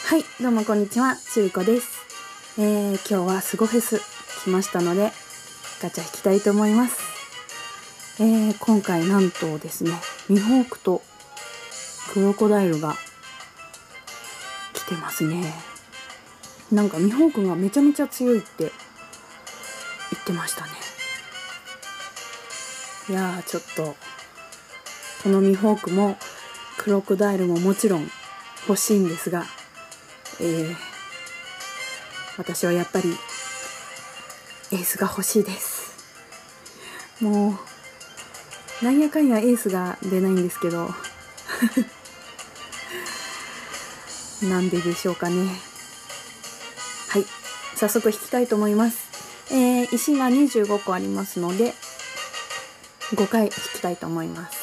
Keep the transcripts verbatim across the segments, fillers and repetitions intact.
はい、どうもこんにちは、ちびこです。えー、今日はスゴフェス来ましたのでガチャ引きたいと思います。えー、今回なんとですね、ミホークとクロコダイルが来てますね。なんかミホークがめちゃめちゃ強いって言ってましたね。いやー、ちょっとこのミホークもクロコダイルももちろん欲しいんですが、えー、私はやっぱりエースが欲しいです。もうなんやかんやエースが出ないんですけどなんででしょうかね。はい、早速引きたいと思います。えー、石がにじゅうごこありますのでごかい引きたいと思います。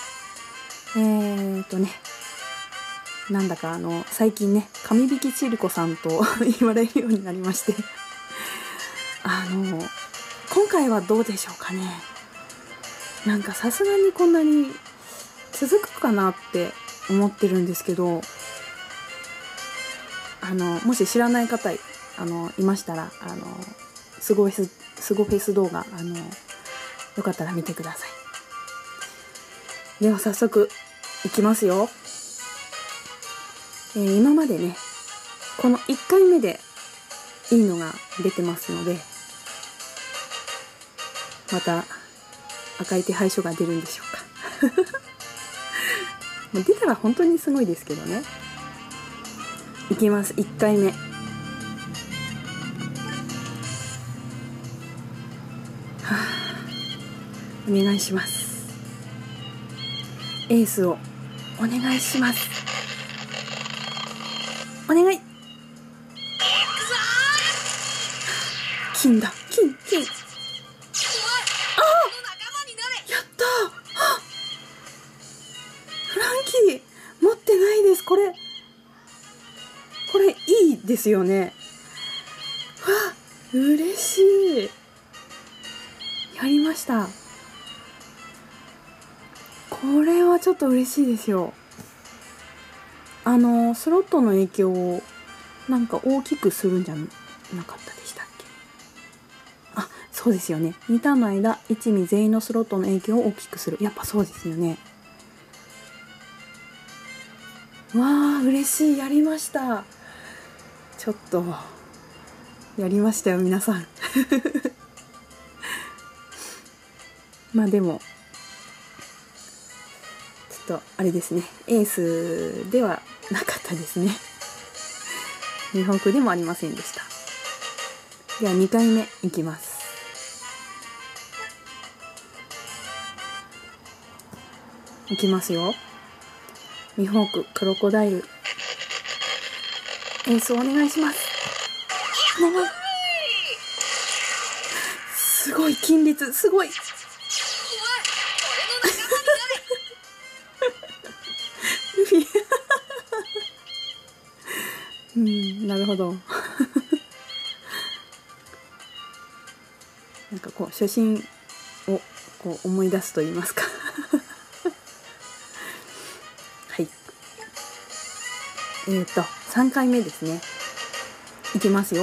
えーとねなんだかあの最近ね神引きちるこさんと言われるようになりましてあの今回はどうでしょうかね。なんかさすがにこんなに続くかなって思ってるんですけど、あのもし知らない方あのいましたらあのスゴフェススゴフェス動画あのよかったら見てください。では早速いきますよ。えー、今までねこのいっかいめでいいのが出てますので、また赤い手配書が出るんでしょうかもう出たら本当にすごいですけどね。いきます。いっかいめ、はあ、お願いします。エースをお願いします。お願い。金だ、金金。ああ、やったー。フランキー持ってないです。これこれいいですよね。わ、嬉しい。やりました。これはちょっと嬉しいですよ。あのスロットの影響をなんか大きくするんじゃなかったでしたっけ。あ、そうですよね。にターンの間一味全員のスロットの影響を大きくする。やっぱそうですよね。わあ、嬉しい。やりました。ちょっとやりましたよ皆さんまあでもちょっとあれですね、エースではなかったですね。ミホークでもありませんでした。ではにかいめいきます。いきますよ。ミホーククロコダイルエースお願いします。お願い。すごい金率、すごいルフィうん、なるほどなんかこう初心をこう思い出すと言いますかはい、えーとさんかいめですね。いきますよ。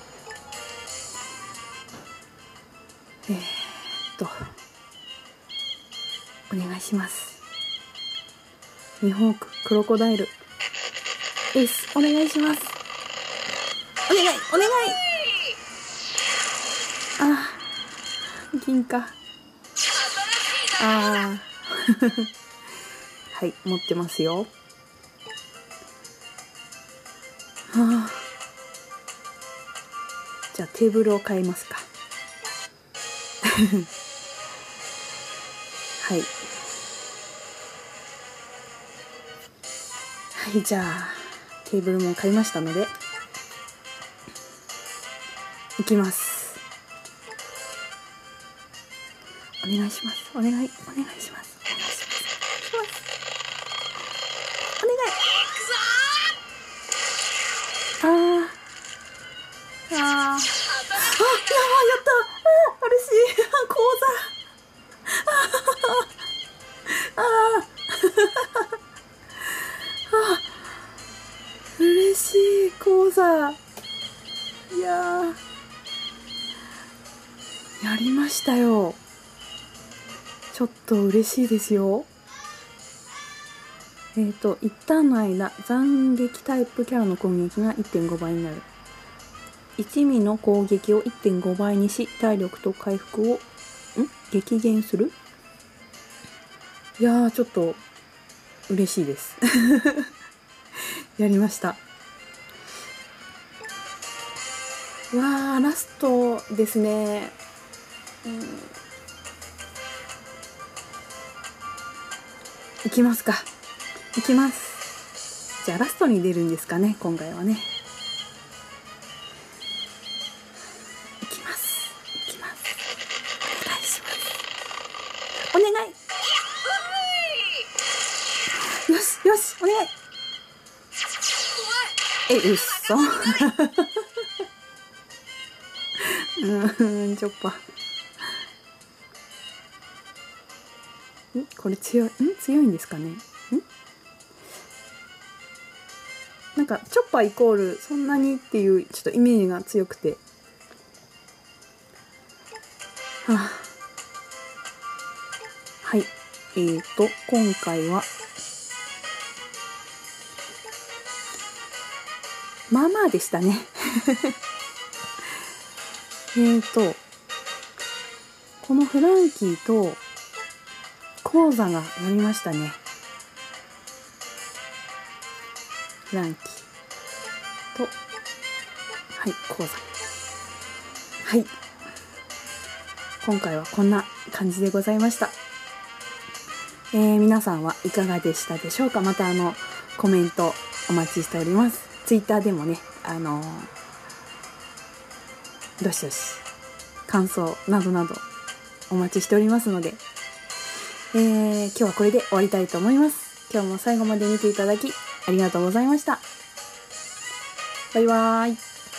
えーっとお願いします。ミホーククロコダイルエースお願いします。お願いお願い。あー、銀か。あーはい、持ってますよ。はあ、じゃあテーブルを変えますかはいはい、じゃあテーブルも買いましたのでいきます。お願いします。お願いお願いします。お願いします。お願い。あーあーあー、やった。あー、嬉しい。講座。あーあー嬉しい。 さ。いやー、やりましたよ。ちょっと嬉しいですよ。えっと、一旦の間、斬撃タイプキャラの攻撃が いってんご 倍になる。一味の攻撃を いってんご 倍にし、体力と回復を、ん激減する。いやー、ちょっと、嬉しいです。やりました。わー、ラストですね。うん、いきますか。いきます。じゃあラストに出るんですかね、今回はね。いきます。いきます。お願いします。お願い。よしよし、お願い。え、うっそ。うん、ちょっぱ。んこれ強い、ん強いんですかね。んなんかチョッパーイコールそんなにっていうちょっとイメージが強くて、はあ、はい、えーと今回はまあまあでしたね。えーとこのフランキーとコウザが乗りましたね。フランキーと、はい、コウザ。はい。今回はこんな感じでございました。えー、皆さんはいかがでしたでしょうか。またあの、コメントお待ちしております。ツイッターでもね、あのー、どしどし、感想などなどお待ちしておりますので、えー、今日はこれで終わりたいと思います。今日も最後まで見ていただきありがとうございました。バイバーイ。